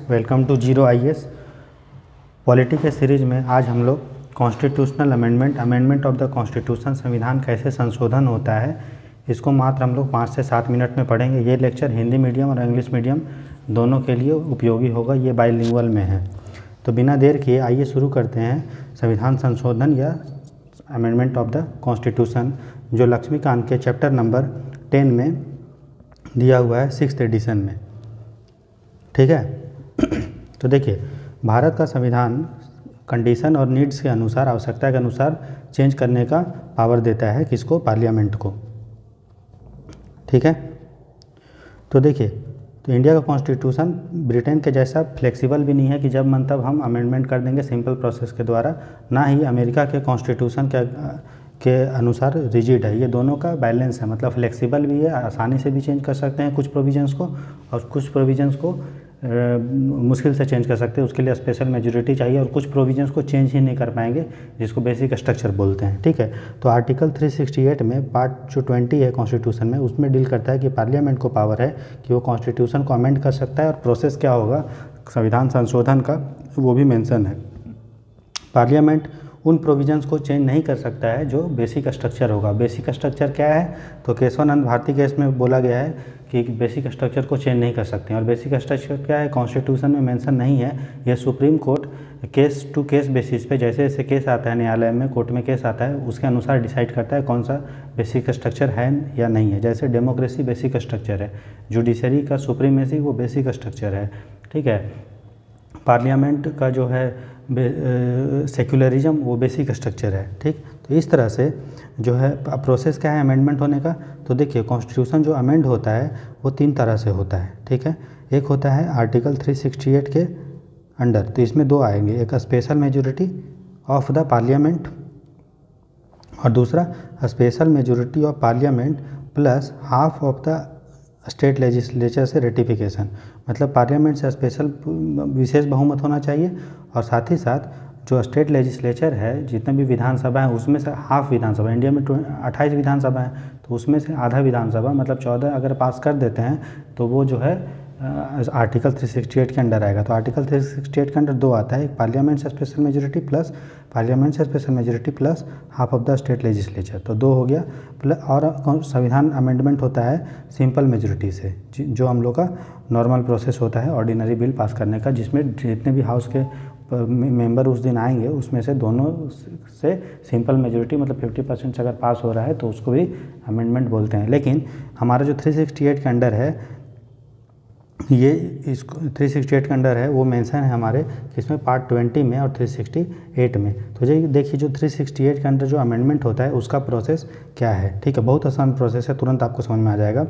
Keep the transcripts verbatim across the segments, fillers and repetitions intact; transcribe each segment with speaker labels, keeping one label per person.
Speaker 1: Welcome to zero IAS polity के series में आज हम लोग constitutional amendment amendment of the constitution संविधान कैसे संशोधन होता है इसको मात्र हम लोग पाँच से सात मिनट में पढ़ेंगे। ये लेक्चर हिंदी मीडियम और इंग्लिश मीडियम दोनों के लिए उपयोगी होगा, ये बाइलिंगुअल में है। तो बिना देर किए आइए शुरू करते हैं संविधान संशोधन या अमेंडमेंट ऑफ द कॉन्स्टिट्यूशन, जो लक्ष्मीकांत के चैप्टर नंबर टेन में दिया हुआ है सिक्स्थ एडिशन में। ठीक है, तो देखिए भारत का संविधान कंडीशन और नीड्स के अनुसार, आवश्यकता के अनुसार चेंज करने का पावर देता है किसको? पार्लियामेंट को। ठीक है, तो देखिए तो इंडिया का कॉन्स्टिट्यूशन ब्रिटेन के जैसा फ्लेक्सिबल भी नहीं है कि जब मन तब हम अमेंडमेंट कर देंगे सिंपल प्रोसेस के द्वारा, ना ही अमेरिका के कॉन्स्टिट्यूशन के के अनुसार रिजिड है। ये दोनों का बैलेंस है, मतलब फ्लेक्सिबल भी है, आसानी से भी चेंज कर सकते हैं कुछ प्रोविजंस को, और कुछ प्रोविजंस को आ, मुश्किल से चेंज कर सकते हैं, उसके लिए स्पेशल मेजॉरिटी चाहिए, और कुछ प्रोविजंस को चेंज ही नहीं कर पाएंगे जिसको बेसिक स्ट्रक्चर बोलते हैं। ठीक है, तो आर्टिकल तीन सौ अड़सठ में पार्ट जो बीस है कॉन्स्टिट्यूशन में, उसमें डील करता है कि पार्लियामेंट को पावर है कि वो कॉन्स्टिट्यूशन को अमेंड कर सकता है, और प्रोसेस क्या होगा संविधान संशोधन का वो भी मेंशन है। पार्लियामेंट उन प्रोविजंस को चेंज नहीं कर सकता है जो बेसिक स्ट्रक्चर होगा। बेसिक स्ट्रक्चर क्या है? तो केशवानंद भारती केस में बोला गया है कि बेसिक स्ट्रक्चर को चेंज नहीं कर सकते हैं। और बेसिक स्ट्रक्चर क्या है कॉन्स्टिट्यूशन में मेंशन नहीं है। यह Supreme Court case to case basis पे, जैसे जैसे केस आता है न्यायालय में, कोर्ट में केस आता है, उसके अनुसार डिसाइड करता है कौन सा बेसिक स्ट्रक्चर है या नहीं है। जैसे डेमोक्रेसी बेसिक स्ट्रक्चर है, जुडिशरी का सुप्रीमेसी वो बेसिक स्ट्रक्चर है। ठीक है, पार्लियामेंट का जो है सेक्युलरिज्म वो बेसिक स्ट्रक्चर है। ठीक, तो इस तरह से जो है प्रोसेस क्या है अमेंडमेंट होने का? तो देखिए कॉन्स्टिट्यूशन जो अमेंड होता है वो तीन तरह से होता है। ठीक है, एक होता है आर्टिकल तीन सौ अड़सठ के अंडर, तो इसमें दो आएंगे, एक special majority of the parliament और दूसरा special majority of parliament plus half of the state legislature से रेटिफिकेशन। मतलब पार्लियामेंट से स्पेशल विशेष बहुमत होना चाहिए, और साथ ही साथ जो स्टेट लेजिस्लेचर है जितने भी विधानसभा हैं उसमें से हाफ विधानसभा, इंडिया में अट्ठाईस विधानसभा है तो उसमें से आधा विधानसभा मतलब चौदह अगर पास कर देते हैं तो वो जो है आर्टिकल तीन सौ अड़सठ के अंडर आएगा। तो आर्टिकल तीन सौ अड़सठ के अंडर दो आता है, एक पार्लियामेंट से स्पेशल मेजॉरिटी प्लस पार्लियामेंट से special majority plus half of the state legislature, तो दो हो गया। प्लस और संविधान अमेंडमेंट होता है सिंपल मेजॉरिटी से, जो हम लोग का नॉर्मल प्रोसेस होता है ऑर्डिनरी बिल पास करने का, जिसमें जितने भी हाउस के मेंबर उस दिन आएंगे उसमें से दोनों से सिंपल मेजॉरिटी मतलब पचास परसेंट से अगर पास हो रहा है तो उसको भी अमेंडमेंट बोलते हैं। लेकिन हमारा जो तीन सौ अड़सठ के अंडर है, ये इसको तीन सौ अड़सठ के अंडर है वो मेंशन है हमारे किसमें? पार्ट बीस में और तीन सौ अड़सठ में। तो ये देखिए जो तीन सौ अड़सठ के अंडर जो अमेंडमेंट होता है उसका प्रोसेस क्या है। ठीक है, बहुत आसान प्रोसेस है, तुरंत आपको समझ में आ जाएगा।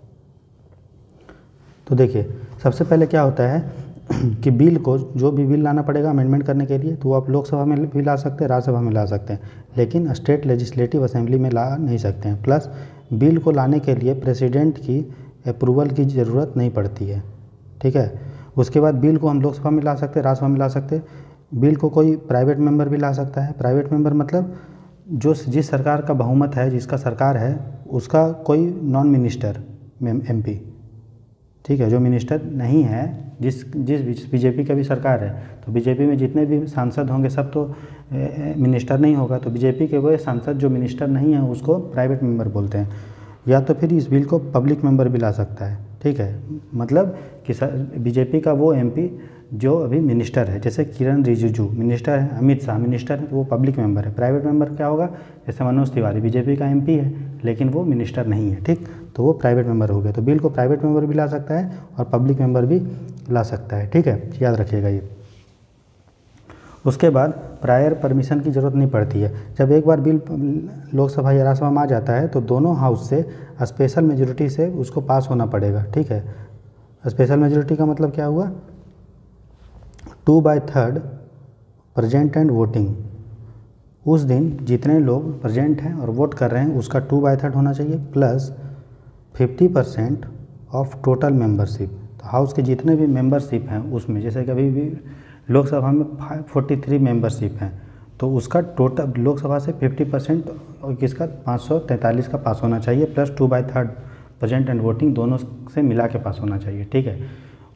Speaker 1: तो देखिए सबसे पहले क्या होता है कि बिल को, जो भी बिल लाना पड़ेगा अमेंडमेंट करने के लिए, तो वो आप लोकसभा में भी ला सकते हैं, राज्यसभा में ला सकते हैं, लेकिन स्टेट लेजिस्लेटिव असेंबली में ला नहीं सकते हैं। प्लस बिल को लाने के लिए प्रेसिडेंट की अप्रूवल की ज़रूरत नहीं पड़ती है। ठीक है, उसके बाद बिल को हम लोकसभा में ला सकते हैं, राज्यसभा में ला सकते हैं। बिल को कोई प्राइवेट मेंबर भी ला सकता है। प्राइवेट मेंबर मतलब जो जिस सरकार का बहुमत है, जिसका सरकार है, उसका कोई नॉन मिनिस्टर एम पी, ठीक है, जो मिनिस्टर नहीं है, जिस जिस बीजेपी का भी सरकार है, तो बीजेपी में जितने भी सांसद होंगे सब तो मिनिस्टर नहीं होगा, तो बीजेपी के वो सांसद जो मिनिस्टर नहीं है उसको प्राइवेट मेंबर बोलते हैं। या तो फिर इस बिल को पब्लिक मेंबर भी ला सकता है। ठीक है, मतलब कि बीजेपी का वो एमपी जो अभी मिनिस्टर है, जैसे किरण रिजिजू मिनिस्टर है, अमित शाह मिनिस्टर है, तो वो पब्लिक मेंबर है। प्राइवेट मेंबर क्या होगा? जैसे मनोज तिवारी बीजेपी का एमपी है लेकिन वो मिनिस्टर नहीं है। ठीक, तो वो प्राइवेट मेंबर हो गया। तो बिल को प्राइवेट मेंबर भी ला सकता है और पब्लिक मेंबर भी ला सकता है। ठीक है, याद रखिएगा ये। उसके बाद प्रायर परमिशन की ज़रूरत नहीं पड़ती है। जब एक बार बिल लोकसभा या राज्यसभा में आ जाता है तो दोनों हाउस से स्पेशल मेजॉरिटी से उसको पास होना पड़ेगा। ठीक है, स्पेशल मेजॉरिटी का मतलब क्या हुआ? Two by third present and voting. उस दिन जितने लोग प्रेजेंट हैं और वोट कर रहे हैं उसका टू बाई थर्ड होना चाहिए, plus fifty percent of total membership. तो हाउस के जितने भी मेंबरशिप हैं उसमें, जैसे कभी भी लोकसभा में तैंतालीस मेंबरशिप हैं तो उसका टोटल लोकसभा से पचास परसेंट और किसका पाँच सौ तैंतालीस का पास होना चाहिए, plus two by third present and voting दोनों से मिला के पास होना चाहिए। ठीक है,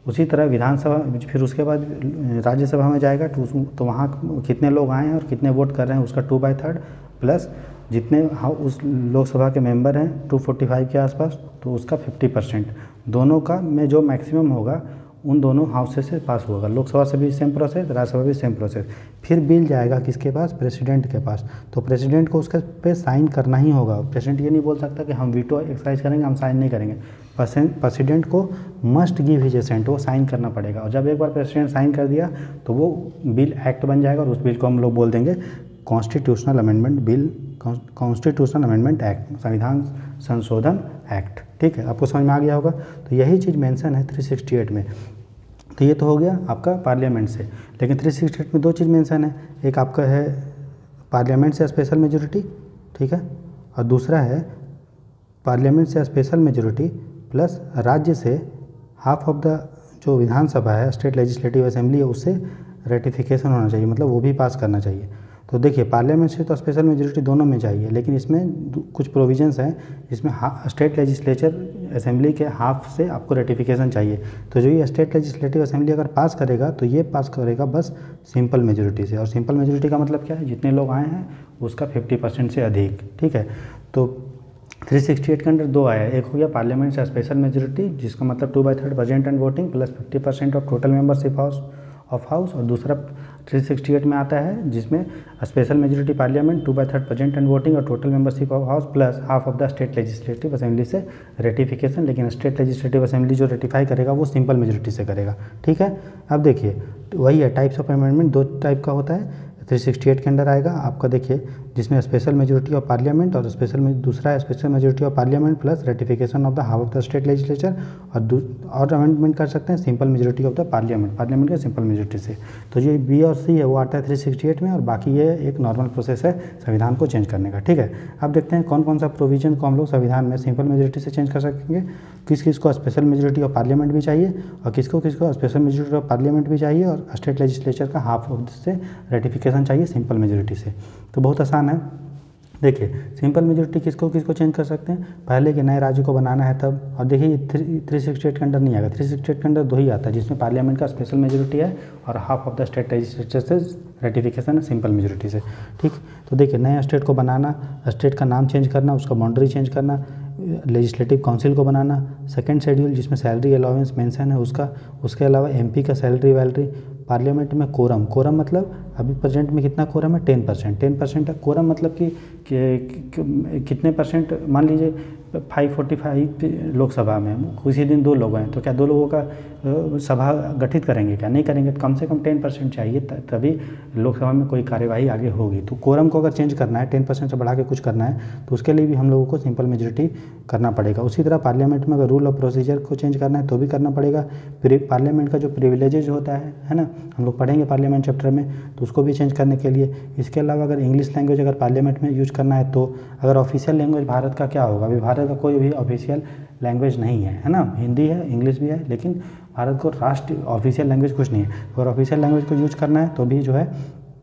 Speaker 1: उसी तरह विधानसभा फिर उसके बाद राज्यसभा में जाएगा तो उस तो वहाँ कितने लोग आए हैं और कितने वोट कर रहे हैं उसका टू बाई थर्ड प्लस जितने हाँ उस लोकसभा के मेंबर हैं टू फोर्टी फाइव के आसपास तो उसका फिफ्टी परसेंट दोनों का में जो मैक्सिमम होगा उन दोनों हाउसेस से पास होगा। लोकसभा से भी सेम प्रोसेस, राज्यसभा भी सेम प्रोसेस। फिर बिल जाएगा किसके पास? प्रेसिडेंट के पास। तो प्रेसिडेंट को उसके पे साइन करना ही होगा। प्रेसिडेंट ये नहीं बोल सकता कि हम वीटो एक्सरसाइज करेंगे, हम साइन नहीं करेंगे। प्रेसिडेंट को मस्ट गिव हिज असेंट, वो साइन करना पड़ेगा। और जब एक बार प्रेसिडेंट साइन कर दिया तो वो बिल एक्ट बन जाएगा और उस बिल को हम लोग बोल देंगे constitutional amendment bill, constitutional amendment act, संविधान संशोधन एक्ट। ठीक है, आपको समझ में आ गया होगा। तो यही चीज़ मेंशन है थ्री सिक्सटी एट में। तो ये तो हो गया आपका पार्लियामेंट से, लेकिन थ्री सिक्सटी एट में दो चीज़ मेंशन है। एक आपका है पार्लियामेंट से स्पेशल मेजोरिटी, ठीक है, और दूसरा है पार्लियामेंट से स्पेशल मेजोरिटी प्लस राज्य से हाफ ऑफ द जो विधानसभा है, स्टेट लेजिस्लेटिव असेंबली है, उससे रेटिफिकेशन होना चाहिए, मतलब वो भी पास करना चाहिए। तो देखिए पार्लियामेंट से तो स्पेशल मेजोरिटी दोनों में चाहिए, लेकिन इसमें कुछ प्रोविजंस हैं जिसमें स्टेट लेजिस्लेचर असेंबली के हाफ से आपको रेटिफिकेशन चाहिए। तो जो ये स्टेट लेजिस्लेटिव असेंबली अगर पास करेगा तो ये पास करेगा बस सिंपल मेजोरिटी से। और सिंपल मेजोरिटी का मतलब क्या है? जितने लोग आए हैं उसका फिफ्टी परसेंट से अधिक। ठीक है, तो थ्री सिक्सटी एट के अंदर दो आया, एक हो गया पार्लियामेंट से स्पेशल मेजोरिटी जिसका मतलब two by third present and voting plus fifty percent of total membership house of house, और दूसरा थ्री सिक्सटी एट में आता है जिसमें special majority parliament two by third present and voting और total membership of house plus half of the state legislative assembly से ratification. लेकिन state legislative assembly जो रेटिफाई करेगा वो सिंपल मेजोरिटी से करेगा। ठीक है, अब देखिए वही है टाइप्स ऑफ अमेंडमेंट, दो टाइप का होता है। थ्री सिक्सटी एट के अंदर आएगा आपका, देखिए जिसमें स्पेशल मेजोरिटी ऑफ पार्लियामेंट और स्पेशल दूसरा है special majority of parliament plus ratification of the half of the state legislature, और और अमेंडमेंट कर सकते हैं simple majority of the parliament, parliament के सिंपल मेजोरिटी से। तो जो बी और सी है वो आता है थ्री सिक्सटी एट में, और बाकी ये एक नॉर्मल प्रोसेस है संविधान को चेंज करने का। ठीक है, अब देखते हैं कौन कौन सा प्रोविजन को हम लोग संविधान में सिंपल मेजोरिटी से चेंज कर सकेंगे, किस किस को स्पेशल मेजोरिटी ऑफ पार्लियामेंट भी चाहिए और किसको किसको स्पेशल मेजोरिटी ऑफ पार्लियामेंट भी चाहिए और स्टेट लेजिस्लेचर का हाफ ऑफ से रेटिफिकेशन चाहिए सिंपल मेजोरिटी से। तो बहुत आसान है। देखिए सिंपल मेजोरिटी किसको किसको चेंज कर सकते हैं? पहले के नए राज्य को बनाना है तब। और देखिए थ्री थ्री सिक्सटी एट के अंडर नहीं आएगा, थ्री सिक्सटी एट के अंडर दो ही आता है जिसमें पार्लियामेंट का स्पेशल मेजोरिटी है और half of the state legislature से रेटिफिकेशन है सिंपल मेजोरिटी से। ठीक, तो देखिए नए स्टेट को बनाना, स्टेट का नाम चेंज करना, उसका बाउंड्री चेंज करना, लेजिस्लेटिव काउंसिल को बनाना, सेकंड शेड्यूल जिसमें सैलरी अलाउंस मेंशन है उसका, उसके अलावा एमपी का सैलरी वैलरी, पार्लियामेंट में कोरम, कोरम मतलब अभी प्रेजेंट में कितना कोरम है? टेन परसेंट टेन परसेंट है कोरम, मतलब कि, कि, कि कितने परसेंट, मान लीजिए फाइव फोर्टी फाइव लोकसभा में उसी दिन दो लोग हैं तो क्या दो लोगों का सभा गठित करेंगे? क्या नहीं करेंगे। तो कम से कम टेन परसेंट चाहिए तभी लोकसभा में कोई कार्यवाही आगे होगी। तो कोरम को अगर चेंज करना है, टेन परसेंट से बढ़ा के कुछ करना है, तो उसके लिए भी हम लोगों को सिंपल मेजोरिटी करना पड़ेगा। उसी तरह पार्लियामेंट में अगर रूल ऑफ प्रोसीजर को चेंज करना है तो भी करना पड़ेगा। पार्लियामेंट का जो प्रिविलेजेज होता है है ना, हम लोग पढ़ेंगे पार्लियामेंट चैप्टर में, तो उसको भी चेंज करने के लिए। इसके अलावा अगर इंग्लिश लैंग्वेज अगर पार्लियामेंट में यूज करना है तो अगर ऑफिशियल लैंग्वेज भारत का क्या होगा? अभी भारत का कोई भी ऑफिशियल लैंग्वेज नहीं है, है ना, हिंदी है, इंग्लिश भी है, लेकिन भारत को राष्ट्र ऑफिशियल लैंग्वेज कुछ नहीं है। अगर ऑफिशियल लैंग्वेज को यूज करना है तो भी जो है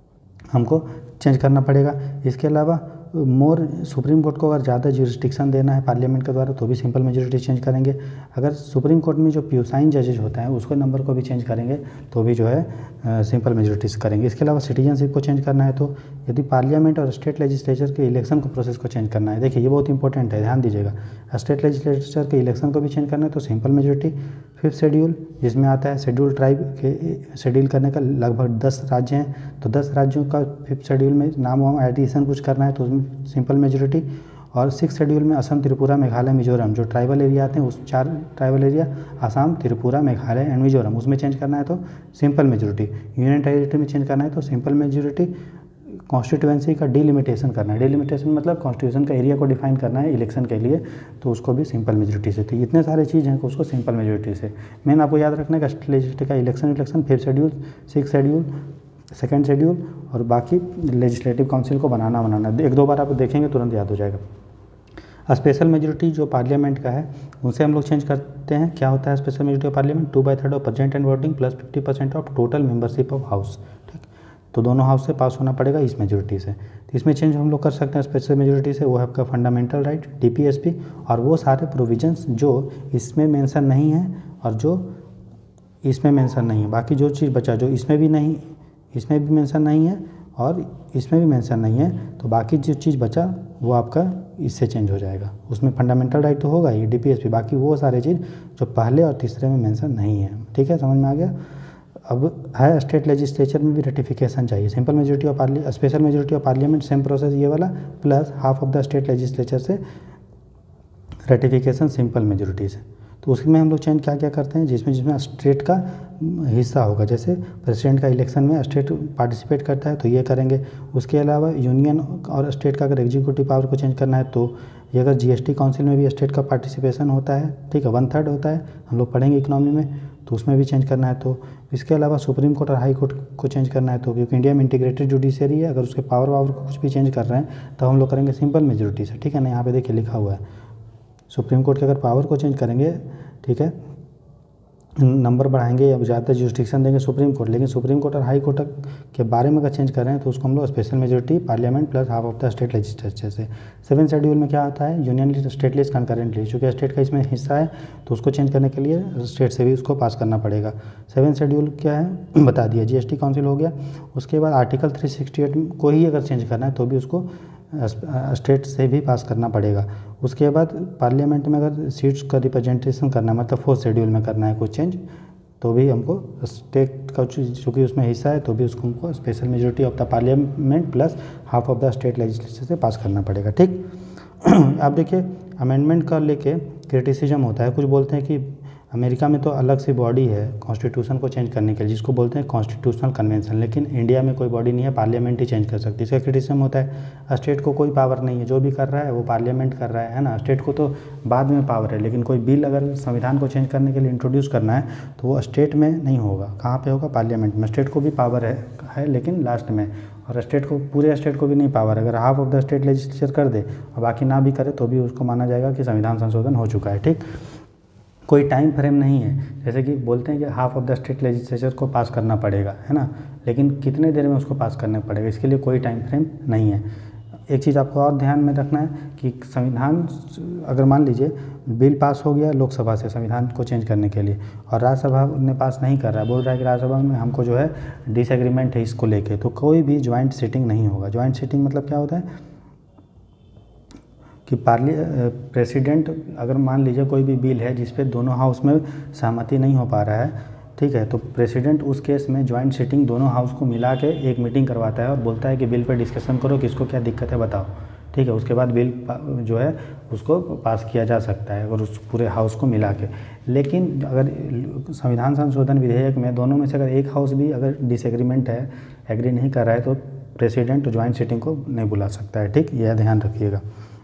Speaker 1: हमको चेंज करना पड़ेगा। इसके अलावा मोर सुप्रीम कोर्ट को अगर ज़्यादा ज्यूरिसडिक्शन देना है पार्लियामेंट के द्वारा तो भी सिंपल मेजोरिटी चेंज करेंगे। अगर सुप्रीम कोर्ट में जो प्यूसाइन जजेज होता है उसको नंबर को भी चेंज करेंगे तो भी जो है सिंपल मेजोरिटी से करेंगे। इसके अलावा सिटीजनशिप को चेंज करना है तो यदि पार्लियामेंट और स्टेट लेजिस्लेचर के इलेक्शन को प्रोसेस को चेंज करना है, देखिए ये बहुत इंपॉर्टेंट है, ध्यान दीजिएगा। स्टेट लेजिस्लेचर के इलेक्शन को भी चेंज करना है तो सिंपल मेजोरिटी। फिफ्थ शेड्यूल जिसमें आता है शेड्यूल ट्राइब के शेड्यूल करने का लगभग दस राज्य हैं, तो दस राज्यों का फिफ्थ शेड्यूल में नाम वाम एडिशन कुछ करना है तो उसमें सिंपल मेजोरिटी। और सिक्स शेड्यूल में असम, त्रिपुरा, मेघालय, मिजोरम जो ट्राइबल एरिया आते हैं, उस चार tribal area Assam, Tripura, Meghalaya and Mizoram, उसमें चेंज करना है तो सिंपल मेजोरिटी। यूनियन टेरिटरी में चेंज करना है तो सिंपल मेजोरिटी। कॉन्स्टिट्यूएंसी का डिलिमिटेशन करना है, डिलिमिटेशन मतलब कॉन्स्टिट्यूशन का एरिया को डिफाइन करना है इलेक्शन के लिए, तो उसको भी सिंपल मेजोरिटी से। तो इतने सारे चीज़ हैं उसको सिंपल मेजोरिटी से। मेन आपको याद रखना है कि लेजिस्लेटिव का election election fifth schedule, six schedule, second schedule और बाकी लेजिस्लेटिव काउंसिल को बनाना बनाना एक दो बार आप देखेंगे तुरंत याद हो जाएगा। स्पेशल मेजोरिटी जो पार्लियामेंट का है उनसे हम लोग चेंज करते हैं। क्या होता है special majority of parliament? Two by third of present and voting plus fifty percent of total membership of house. ठीक, तो दोनों हाउस से पास होना पड़ेगा इस मेजोरिटी से। तो इसमें चेंज हम लोग कर सकते हैं स्पेशल मेजोरिटी से, वो है आपका फंडामेंटल राइट, टीपीएसपी, और वो सारे प्रोविजंस जो इसमें मेंशन नहीं है और जो इसमें मेंशन नहीं है। बाकी जो चीज़ बचा, जो इसमें भी नहीं, इसमें भी मेंशन नहीं है और इसमें भी मेंशन नहीं है, तो बाकी जो चीज़ बचा वो आपका इससे चेंज हो जाएगा। उसमें फंडामेंटल राइट तो होगा ही, डीपीएसपी, बाकी वो सारे चीज़ जो पहले और तीसरे में मेंशन नहीं है। ठीक है, समझ में आ गया। अब है स्टेट लेजिस्लेचर में भी रेटिफिकेशन चाहिए, सिंपल मेजोरिटी ऑफ पार्लिया special majority of parliament, same process ये वाला, plus half of the state legislature से रेटिफिकेशन सिंपल मेजोरिटी से। तो उसमें हम लोग चेंज क्या क्या करते हैं, जिसमें जिसमें स्टेट का हिस्सा होगा, जैसे प्रेसिडेंट का इलेक्शन में स्टेट पार्टिसिपेट करता है तो ये करेंगे। उसके अलावा यूनियन और स्टेट का अगर एग्जीक्यूटिव पावर को चेंज करना है तो ये, अगर जीएसटी काउंसिल में भी स्टेट का पार्टिसिपेशन होता है, ठीक है, वन थर्ड होता है, हम लोग पढ़ेंगे इकोनॉमी में, तो उसमें भी चेंज करना है। तो इसके अलावा सुप्रीम कोर्ट और हाई कोर्ट को चेंज करना है तो, क्योंकि इंडिया में इंटीग्रेटेड जुडिशरी है, अगर उसके पावर वावर को कुछ भी चेंज कर रहे हैं तो हम लोग करेंगे सिंपल मेजोरिटी से। ठीक है ना, यहाँ पे देखिए लिखा हुआ है, सुप्रीम कोर्ट के अगर पावर को चेंज करेंगे, ठीक है, नंबर बढ़ाएंगे या ज़्यादा जुरिस्डिक्शन देंगे सुप्रीम कोर्ट, लेकिन सुप्रीम कोर्ट और हाई कोर्ट के बारे में अगर चेंज कर रहे हैं तो उसको हम लोग special majority parliament plus half of the state legislature से। सेवन शेड्यूल में क्या आता है, union list state list concurrently, चूँकि स्टेट का इसमें हिस्सा है तो उसको चेंज करने के लिए स्टेट से भी उसको पास करना पड़ेगा। सेवन शेड्यूल क्या है बता दिया, जीएसटी काउंसिल हो गया। उसके बाद आर्टिकल थ्री सिक्सटी एट को ही अगर चेंज करना है तो भी उसको स्टेट से भी पास करना पड़ेगा। उसके बाद पार्लियामेंट में अगर सीट्स का रिप्रेजेंटेशन करना है, मतलब फोर्थ शेड्यूल में करना है कुछ चेंज, तो भी हमको स्टेट का चूँकि उसमें हिस्सा है तो भी उसको हमको special majority of the parliament plus half of the state legislature से पास करना पड़ेगा। ठीक, आप देखिए अमेंडमेंट का लेके क्रिटिसिज्म होता है, कुछ बोलते हैं कि अमेरिका में तो अलग से बॉडी है कॉन्स्टिट्यूशन को चेंज करने के लिए, जिसको बोलते हैं कॉन्स्टिट्यूशनल कन्वेंशन, लेकिन इंडिया में कोई बॉडी नहीं है, पार्लियामेंट ही चेंज कर सकती है। इसका क्रिटिसिज्म होता है स्टेट को कोई पावर नहीं है, जो भी कर रहा है वो पार्लियामेंट कर रहा है, है ना, स्टेट को तो बाद में पावर है, लेकिन कोई बिल अगर संविधान को चेंज करने के लिए इंट्रोड्यूस करना है तो वो स्टेट में नहीं होगा, कहाँ पे होगा, पार्लियामेंट में। स्टेट को भी पावर है, है लेकिन लास्ट में, और स्टेट को, पूरे स्टेट को भी नहीं पावर, अगर half of the state legislature कर दे और बाकी ना भी करे तो भी उसको माना जाएगा कि संविधान संशोधन हो चुका है। ठीक, कोई टाइम फ्रेम नहीं है, जैसे कि बोलते हैं कि half of the state legislature को पास करना पड़ेगा, है ना, लेकिन कितने देर में उसको पास करना पड़ेगा, इसके लिए कोई टाइम फ्रेम नहीं है। एक चीज़ आपको और ध्यान में रखना है कि संविधान, अगर मान लीजिए बिल पास हो गया लोकसभा से संविधान को चेंज करने के लिए और राज्यसभा ने पास नहीं कर रहा है, बोल रहा है कि राज्यसभा में हमको जो है डिसएग्रीमेंट है इसको लेके, तो कोई भी ज्वाइंट सिटिंग नहीं होगा। ज्वाइंट सिटिंग मतलब क्या होता है कि पार्ली प्रेसिडेंट, अगर मान लीजिए कोई भी बिल है जिस पे दोनों हाउस में सहमति नहीं हो पा रहा है, ठीक है, तो प्रेसिडेंट उस केस में ज्वाइंट सिटिंग दोनों हाउस को मिला के एक मीटिंग करवाता है और बोलता है कि बिल पे डिस्कशन करो, किसको क्या दिक्कत है बताओ, ठीक है, उसके बाद बिल जो है उसको पास किया जा सकता है अगर उस पूरे हाउस को मिला के। लेकिन अगर संविधान संशोधन विधेयक में दोनों में से अगर एक हाउस भी अगर डिसएग्रीमेंट है, एग्री नहीं कर रहा है, तो प्रेसिडेंट ज्वाइंट सिटिंग को नहीं बुला सकता है। ठीक, यह ध्यान रखिएगा।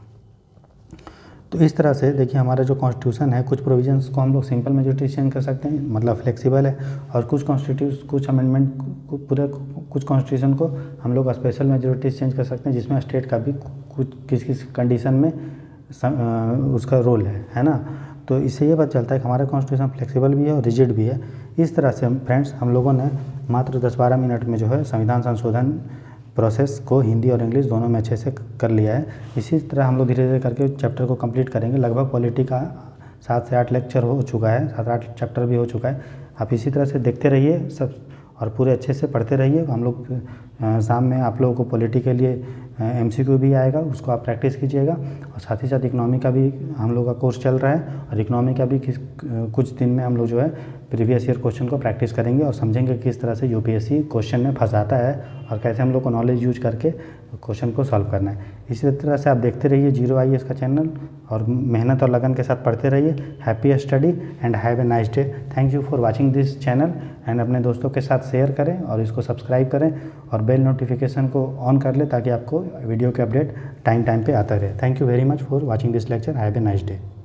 Speaker 1: तो इस तरह से देखिए हमारा जो कॉन्स्टिट्यूशन है, कुछ प्रोविजंस को हम लोग सिंपल मेजोरिटी चेंज कर सकते हैं, मतलब फ्लेक्सिबल है, और कुछ कॉन्स्टिट्यूशन कुछ अमेंडमेंट को पूरे कुछ कॉन्स्टिट्यूशन को हम लोग स्पेशल मेजोरिटी चेंज कर सकते हैं, जिसमें स्टेट का भी कुछ किस किस कंडीशन में उसका रोल है, है ना। तो इससे ये पता चलता है कि हमारा कॉन्स्टिट्यूशन फ्लेक्सिबल भी है और रिजिड भी है। इस तरह से फ्रेंड्स हम लोगों ने मात्र दस बारह मिनट में जो है संविधान संशोधन प्रोसेस को हिंदी और इंग्लिश दोनों में अच्छे से कर लिया है। इसी तरह हम लोग धीरे धीरे करके चैप्टर को कंप्लीट करेंगे। लगभग पॉलिटी का सात से आठ लेक्चर हो चुका है, सात आठ चैप्टर भी हो चुका है। आप इसी तरह से देखते रहिए सब और पूरे अच्छे से पढ़ते रहिए। हम लोग शाम में आप लोगों को पॉलिटी के लिए एमसीक्यू भी आएगा, उसको आप प्रैक्टिस कीजिएगा, और साथ ही साथ इकोनॉमी का भी हम लोग का कोर्स चल रहा है, और इकोनॉमी का भी किस कुछ दिन में हम लोग जो है प्रीवियस ईयर क्वेश्चन को प्रैक्टिस करेंगे और समझेंगे किस तरह से यूपीएससी क्वेश्चन में फंसाता है और कैसे हम लोग को नॉलेज यूज करके क्वेश्चन को सॉल्व करना है। इसी तरह से आप देखते रहिए जीरो आई एस का चैनल और मेहनत और लगन के साथ पढ़ते रहिए। Happy study and have a nice day. Thank you for watching this channel and अपने दोस्तों के साथ शेयर करें और इसको सब्सक्राइब करें और बेल नोटिफिकेशन को ऑन कर लें ताकि आपको वीडियो के अपडेट टाइम टाइम पे आता रहे। Thank you very much for watching this lecture. Have a nice day.